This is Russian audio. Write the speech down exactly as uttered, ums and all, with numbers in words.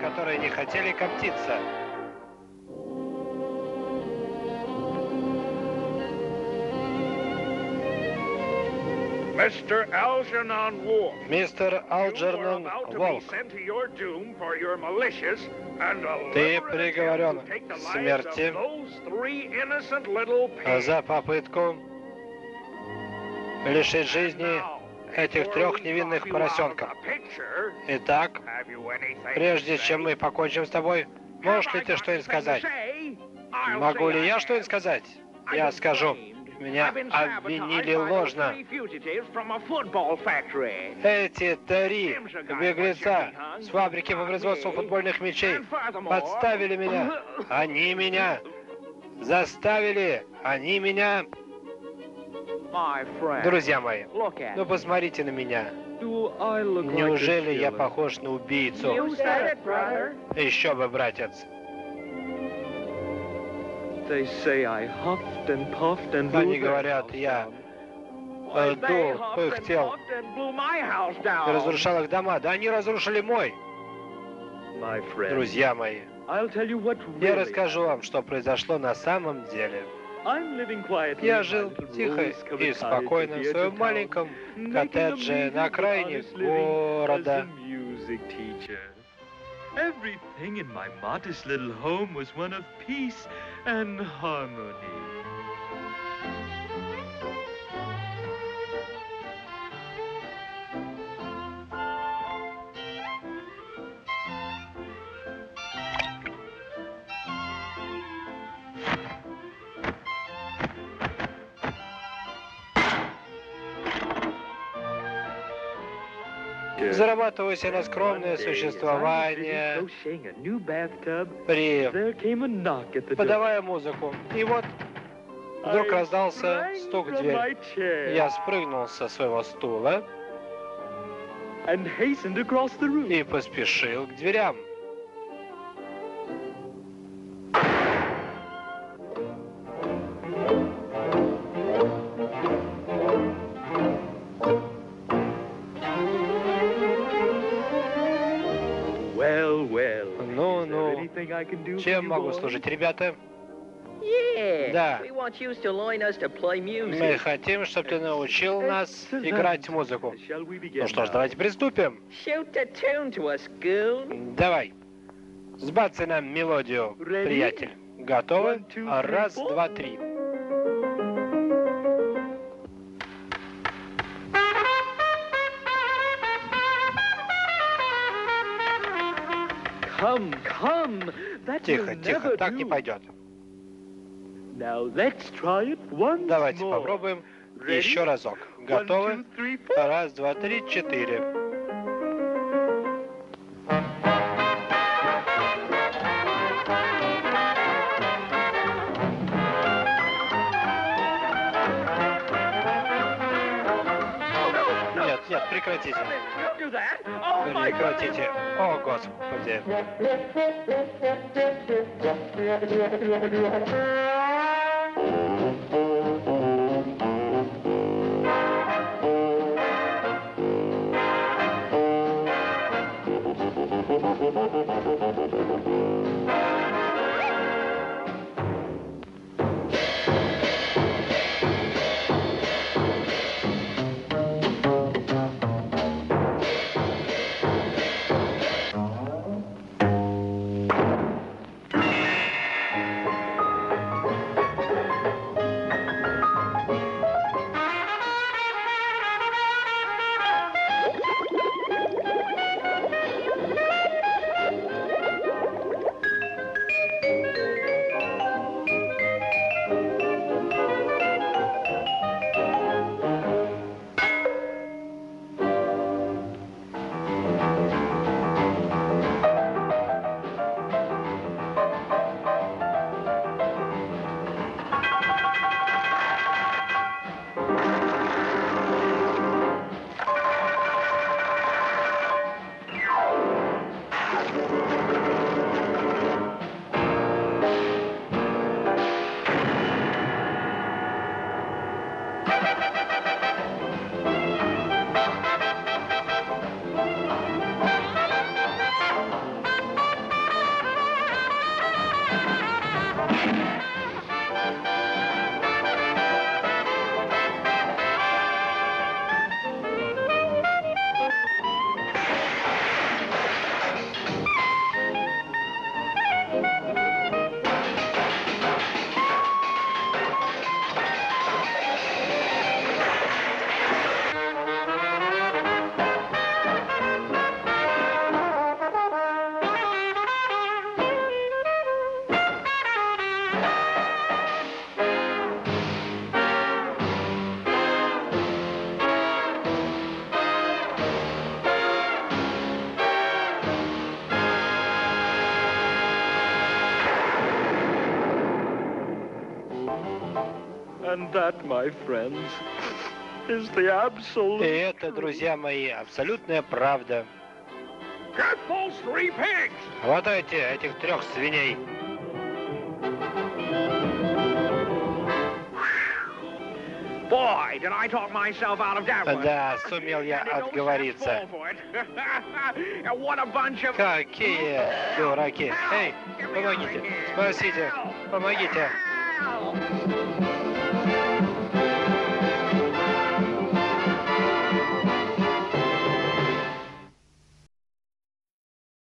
которые не хотели коптиться. Мистер Algernon Wolf, Мистер Алджернон Волк, ты приговорен к смерти за попытку лишить жизни этих трех невинных поросенков. Итак, прежде чем мы покончим с тобой, можешь ли ты что-нибудь сказать? Могу ли я что-нибудь сказать? Я скажу. Меня обвинили ложно. Эти три беглеца с фабрики по производству футбольных мячей подставили меня. Они меня заставили. Они меня... Друзья мои, ну посмотрите на меня. Неужели я похож на убийцу? Еще бы, братец. Они говорят, я дул, пыхтел и разрушал их дома. Да они разрушили мой. Друзья мои, я расскажу вам, что произошло на самом деле. Я жил тихо и спокойно в своем маленьком коттедже на окраине города. Everything in my modest little home was one of peace and harmony. Зарабатываю себе на скромное существование, при... подавая музыку. И вот вдруг раздался стук в дверь. Я спрыгнул со своего стула и поспешил к дверям. Ну-ну, чем могу служить, ребята? Да. Мы хотим, чтобы ты научил нас играть музыку. Ну что ж, давайте приступим. Давай. Сбацай нам мелодию, приятель. Готовы? Раз, два, три. Тихо, тихо, так не пойдет. Давайте попробуем еще разок. Готовы? Раз, два, три, четыре. Нет, нет, прекратите. Прекратите. О, Господи. And that, my friends, is the absolute... И это, друзья мои, абсолютная правда. Get those three pigs! Хватайте этих трех свиней. Boy, did I talk myself out of that one. Да, сумел я отговориться. What a bunch of... Какие дураки. Эй, помогите, спасите, помогите.